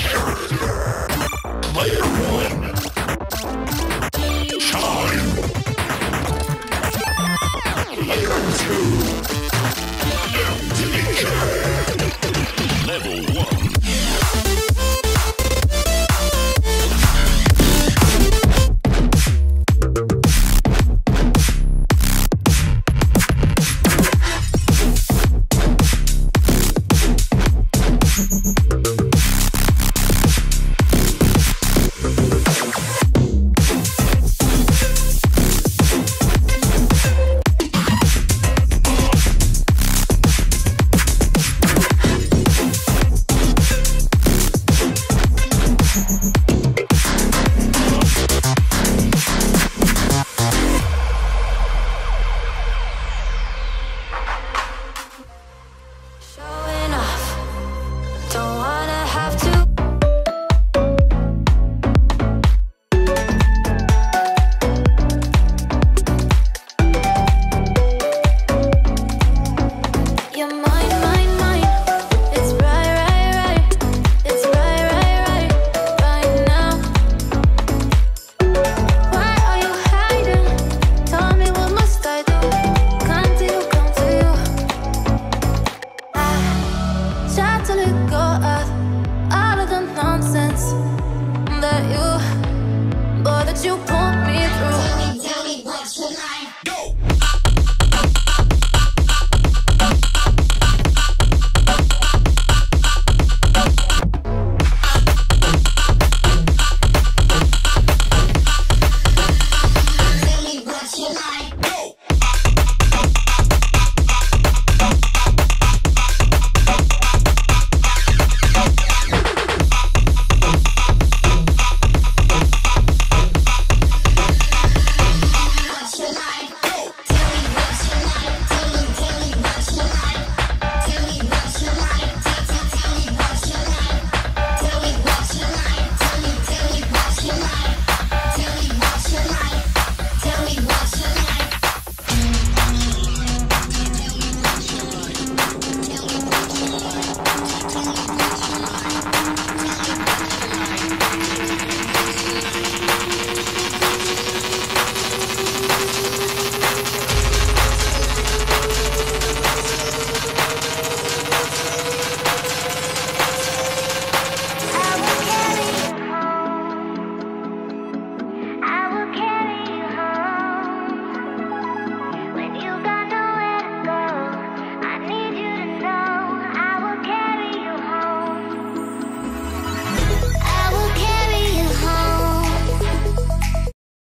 Player one. Time. Player two. Danger. Level one. Showing off, don't wanna have to. You're mine, mine, mine. It's right, right, right. It's right, right, right, right now. Why are you hiding? Tell me what must I do? Come to you, come to you. Try to let go of all of the nonsense that you, boy, that you put